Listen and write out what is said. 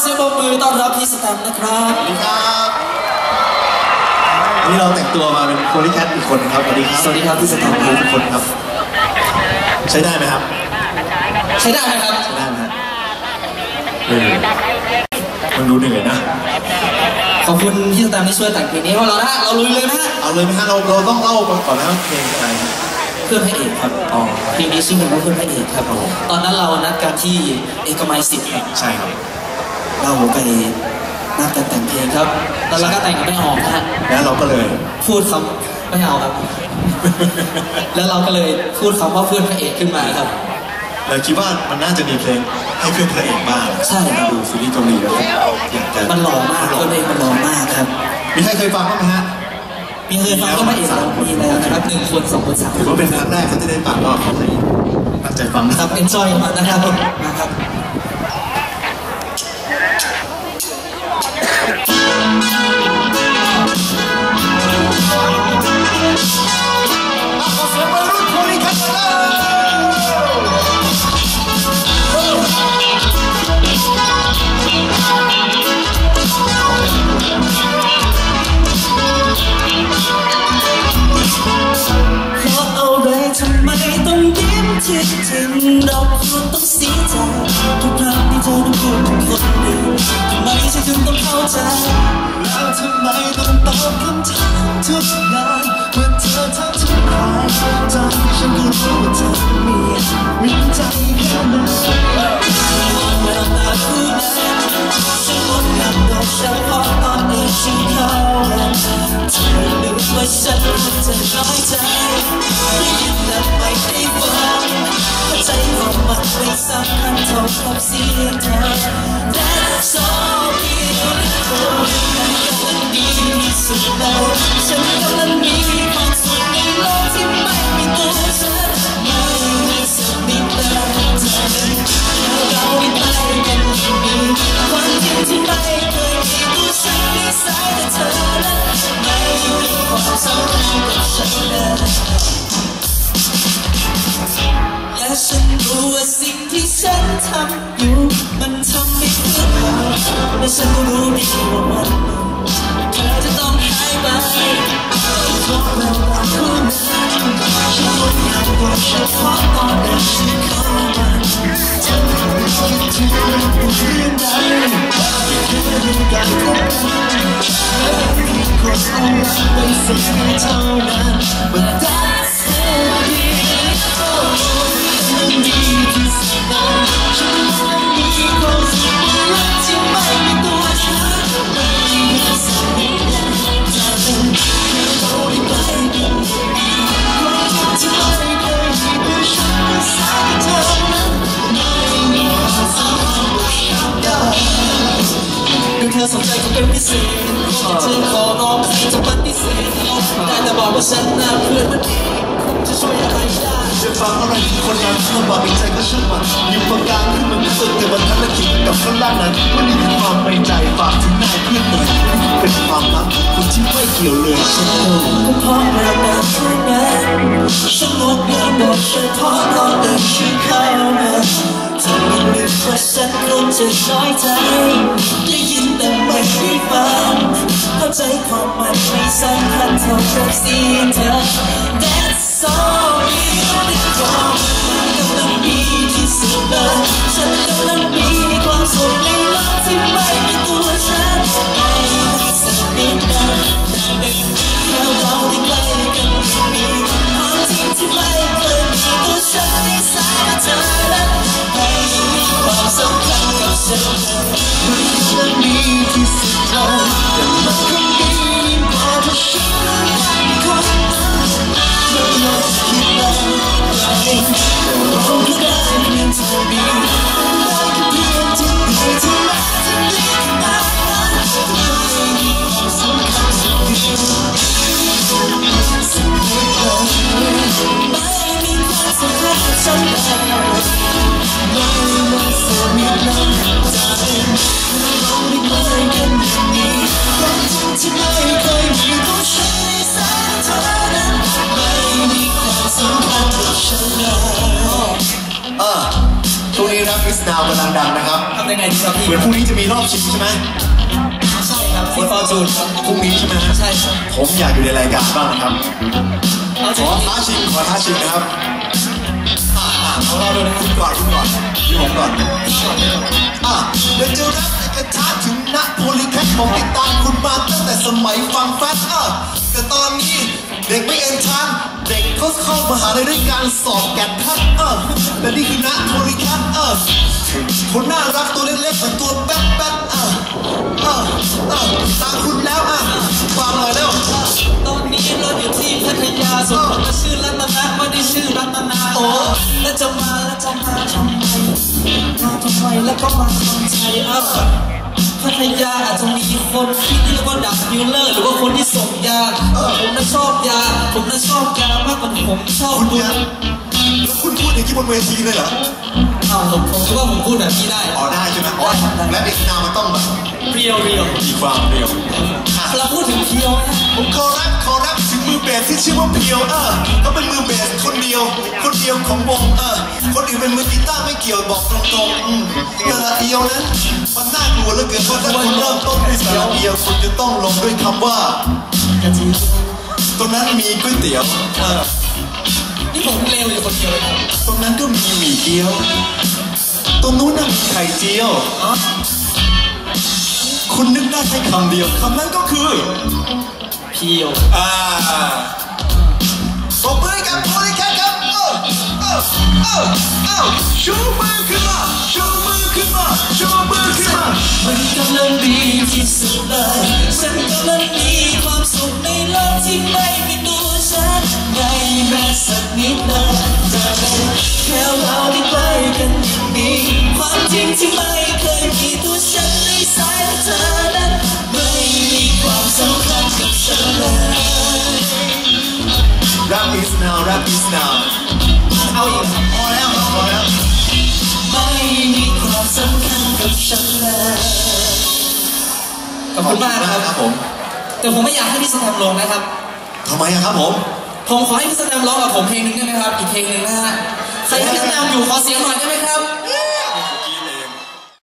สียงปรบมือต้อนรับพี่สแตมนะครับสวัสดีครับวันนี้เราแต่งตัวมาเป็นโพลีแคทอีกคนครับสวัสดีครับสวัสดีครับพี่สแตมทุกคนครับใช้ได้ไหมครับใช้ได้ไหมครับใช้ได้ไหมมันดูเหนื่อยนะขอบคุณพี่สแตมที่ช่วยแต่งเพลงนี้ให้เรานะเราลุยเลยนะเอาเลยไหมฮะเราต้องเล่าก่อนนะเพลงอะไรเพื่อนพระเอกครับเพลงนี้ชื่อเพลงว่าเพื่อนพระเอกครับตอนนั้นเรานัดกันที่เอกมัย10ครับใช่ครับเราไปนัดกันแต่งเพลงครับแล้วเราก็แต่งไม่ออกนะฮะแล้วเราก็เลยพูดคำไม่เอาครับแล้วเราก็เลยพูดคำว่าเพื่อนพระเอกขึ้นมาครับเลยคิดว่ามันน่าจะมีเพลงให้เพื่อนพระเอกบ้างใช่ครับดูซีรีส์เกาหลีแล้วอยากจะมันหล่อมากเพื่อนพระเอกมันหล่อมากครับมีใครเคยฟังบ้างไหมฮะมีเคยฟังก็พระเอกเรามีแล้วนะครับ1 คน 2 คน 3 คนถือว่าเป็นครั้งแรกที่ได้ฟังก็เขาเลยตั้งใจฟังครับเอ็นจอยมากนะครับนะครับทำไมต้องยิ้มที่จริงเราควรต้องเสียใจทุกครั้งที่เธอต้องพูดถึงคนอื่นทำไมฉันถึงต้องเข้าใจแล้วทำไมต้องตอบคำถามทุกอย่างเมื่อเธอทำทุกอย่างใจฉันก็รู้ว่าเธอมีใจแค่ไหนเมื่อมาพูดฉันหมดคำบอกฉันพอตอนเอ่ยชื่อเขาเธอนึกว่าฉันจะน้อยใจแต่ไม่ได้ฟังใจของมันไม่สำคัญเท่ากับเสียงเธอ That's all beautiful กำลังดีที่สุดแล้วฉันกำลังมีความสุขในโลกที่ไม่มีตัวฉันไม่มีสักนิดเลยเธอเราไม่ไปกันที่มีความจริงที่ไม่เคยมีตัวฉันในสายแต่เธอนั้นไม่มีความสำคัญกับฉันเลยและฉันรู้ว่าสิ่งที่ฉันทำอยู่มันทำให้เพื่อนเราและฉันก็รู้ดีว่าวันเธอจะต้องหายไปเพราะเราต่างคนฉันรู้อยากบอกเฉพาะตอนเดินฉันเข้ามาเธอไม่คิดถึงเรื่องใดแค่เรื่องการพบกันและเพียงคนเอารักไปเสียเท่านั้น But that's itดีที่สุดแล้วฉันต้องมีความสุขรักที่ไม่มีตัวฉันไม่มีสักนิดจะเป็นแค่เราได้ใกล้กันความจริงที่ไม่เคยมีตัวฉันไม่สายเธอนั้นไม่มีความสำคัญกับฉันได้เมื่อเธอสนใจก็เป็นพิเศษเธอขอร้องจะปฏิเสธได้แต่บอกว่าฉันน่าเพื่อนมันดีจะช่วยอะไรได้จะฟังอะไรที่คนนั้นลำบากใจก็ช่างมันอยู่ตรงกลางขึ้นมันไม่สุดแต่บรรทัดละขีดกับข้างล่างนั้นวันนี้คือความในใจฝากถึงนายเพื่อนหน่อยเป็นความรักคนที่ไม่เกี่ยวเลยฉันก็เพราะเราต่างกันแม้ฉันงดงามบอกเฉพาะตอนเดินชื่อเข้ามาเธอไม่นึกว่าฉันคงจะน้อยใจได้ยินแต่ไม่ได้ฟังเข้าใจความมันไม่สำคัญเท่ากับเสียงเธอ That's all beautiful กำลังดีที่สุดเลยฉันกำลังมีความสุขในโลกที่ไม่มีตัวฉันไม่มีสักนิดแต่เป็นแค่เราได้ใกล้กันมีความจริงที่ไม่เคยมีตัวฉันในสายเธอนั้นไม่มีความสำคัญกับฉันมันกำลังดีที่สุดเลยแต่มันคงดีกว่าถ้าฉันไม่มีคนไม่ยอมคิดแล้วแต่เราก็ได้เพียงเท่านี้ยังไงดีครับพี่เหมือนพรุ่งนี้จะมีรอบชิงใช่ไหมใช่ครับที่ฟอร์จูนครับพรุ่งนี้ใช่ไหมฮะใช่ครับผมอยากอยู่ในรายการบ้างนะครับเอาขจริอง ท้าชิงนะครับเอาเราดูนะคุณก่อนพี่ผมก่อนเดี๋ยวจะรับในกระทะถึงณโพลิแคทผมติดตามคุณมาตั้งแต่สมัยฟังแฟชแต่ตอนนี้เด็กไม่เอ็นทานเด็กเขาเข้ามหาลัยด้วยการสอบแกดแพทแต่นี่คือณโพลิแคทคนน่ารักตัวเล็กๆแต่ตัวแป๊ดตามคุณแล้วฟังหน่อยแล้วตอนนี้เราอยู่ที่พัทยาส่วนผมก็ชื่อรัตนะไม่ได้ชื่อรัตนาแล้วจะมาทำไมแล้วก็มาทำใจพัทยาอาจจะมีคนที่เรียกว่าดักดิวเลอร์หรือว่าคนที่ส่งยาผมน่ะชอบยามากกว่าผมชอบบุญแล้วคุณพูดอย่างนี้บนเวทีเลยเหรอผมคิดว่าผมพูดแบบนี้ได้ได้ใช่ไหมและเด็กนามมันต้องแบบเรียวมีความเรียวเราพูดถึงเพียวนะผมขอรับถึงมือเบสที่ชื่อว่าเพียวเขาเป็นมือเบสคนเดียวของวงคนอื่นเป็นมือกีตาร์ไม่เกี่ยวบอกตรงๆแต่ละเอียวนั้นมันน่ากลัวเหลือเกินเพราะถ้าคุณเริ่มต้นด้วยเสียงเอียวคุณจะต้องลงด้วยคำว่าตรงนั้นมีก๋วยเตี๋ยวนี่ผมเลวอยู่คนเดียวเลยครับตรงนั้นก็มีหมี่เกี๊ยวตรงนู้นน่ะมีไข่เจียวคุณนึกได้แค่คำเดียวคำนั้นก็คือเพียวปรบมือกับโพลิแคทครับชูมือขึ้นมามันกำลังดีที่สุดเลยฉันกำลังมีความสุขในโลกที่ไม่มีตัวฉันไม่แม้สักนิดเลยจะเป็นแค่เราที่ใกล้กันอย่างนี้ความจริงที่ไม่เคยมีตัวฉันในสายตาเธอนั้นไม่มีความสำคัญกับฉันเลย Rap is now เอาอีกครับพอแล้วไม่มีความสำคัญกับฉันเลยขอบคุณมากนะครับผมแต่ผมไม่อยากให้พี่สแตมลงนะครับทำไมครับผมขอให้พี่สแตมร้องกับผมเพลงหนึ่งได้ไหมครับอีกเพลงหนึ่งนะฮะใครที่พี่สแตมอยู่ขอเสียงหน่อยได้ไหมครับ